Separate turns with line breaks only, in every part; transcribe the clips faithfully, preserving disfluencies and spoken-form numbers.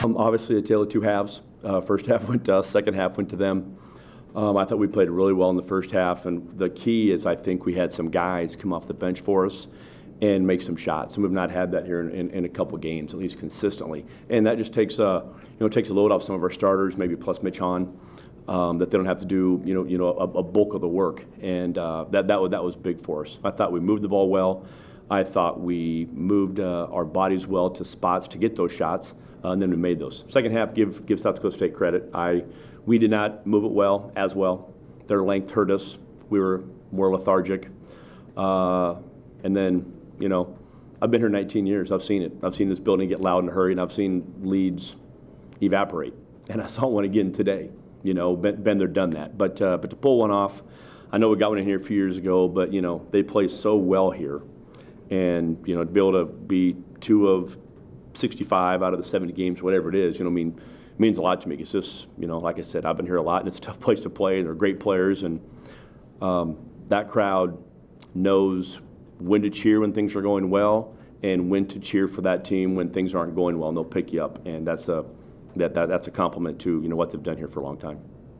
Um, obviously, a tale of two halves. Uh, first half went to us, second half went to them. Um, I thought we played really well in the first half, and the key is I think we had some guys come off the bench for us and make some shots. And we've not had that here in, in, in a couple of games, at least consistently. And that just takes a, you know, takes a load off some of our starters, maybe plus Mitch Hahn, um, that they don't have to do, you know, you know, a, a bulk of the work. And uh, that that was, that was big for us. I thought we moved the ball well. I thought we moved uh, our bodies well to spots to get those shots, uh, and then we made those. Second half, give give South Dakota State credit. I we did not move it well as well. Their length hurt us. We were more lethargic. Uh, and then, you know, I've been here nineteen years. I've seen it. I've seen this building get loud in a hurry, and I've seen leads evaporate. And I saw one again today. You know, been, been there, done that. But uh, but to pull one off, I know we got one in here a few years ago, but, you know, they play so well here. And, you know, to be able to be two of sixty-five out of the seventy games, whatever it is, you know, I mean, means a lot to me. It's just, you know, like I said, I've been here a lot, and it's a tough place to play, and they're great players. And um, that crowd knows when to cheer when things are going well and when to cheer for that team when things aren't going well, and they'll pick you up. And that's a, that, that, that's a compliment to, you know, what they've done here for a long time.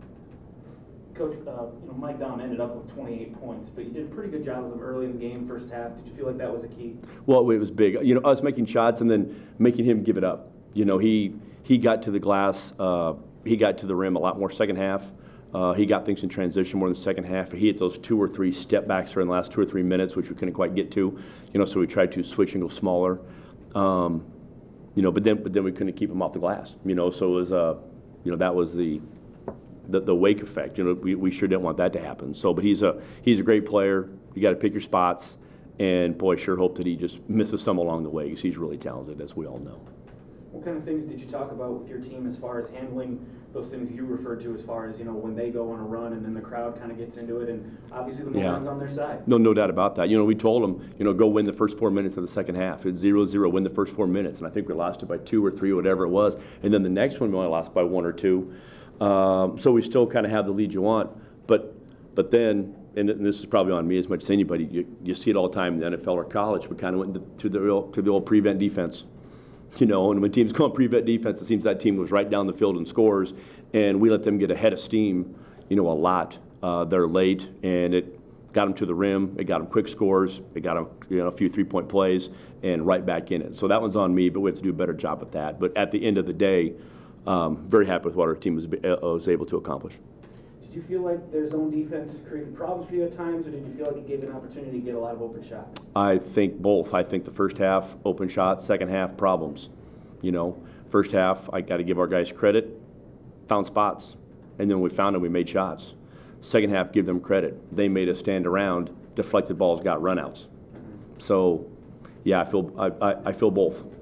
Coach, uh, you know, Mike Dahm ended up with twenty-eight points, but you did a pretty good job with him early in the game, first half. Did you feel like that was a key? Well,
it was big. You know, us making shots and then making him give it up. You know, he he got to the glass, uh, he got to the rim a lot more second half. Uh, he got things in transition more in the second half. He hit those two or three step backs during the last two or three minutes, which we couldn't quite get to. You know, so we tried to switch and go smaller. Um, you know, but then but then we couldn't keep him off the glass. You know, so it was uh, you know, that was the. The, the wake effect, you know, we, we sure didn't want that to happen. So, but he's a he's a great player. You got to pick your spots, and boy, sure hope that he just misses some along the way because he's really talented, as we all know.
What kind of things did you talk about with your team as far as handling those things you referred to, as far as, you know, when they go on a run and then the crowd kind of gets into it, and obviously the momentum's yeah. on their side?
No, no doubt about that. You know, we told them, you know, go win the first four minutes of the second half. It's zero zero, win the first four minutes, and I think we lost it by two or three, whatever it was. And then the next one we only lost by one or two. Um, so we still kind of have the lead you want, but but then, and this is probably on me as much as anybody, you, you see it all the time in the N F L or college. We kind of went to, to the real, to the old prevent defense, you know. And when teams go on prevent defense, it seems that team goes right down the field and scores, and we let them get ahead of steam, you know, a lot. Uh, they're late, and it got them to the rim. It got them quick scores. It got them, you know, a few three-point plays, and right back in it. So that one's on me, but we have to do a better job at that. But at the end of the day. Um, very happy with what our team was, uh, was able to accomplish.
Did you feel like their zone defense created problems for you at times, or did you feel like it gave you an opportunity to get a lot of open shots?
I think both. I think the first half, open shots, second half, problems. You know, first half, I got to give our guys credit, found spots, and then when we found them, we made shots. Second half, give them credit. They made us stand around, deflected balls, got runouts. So, yeah, I feel, I, I, I feel both.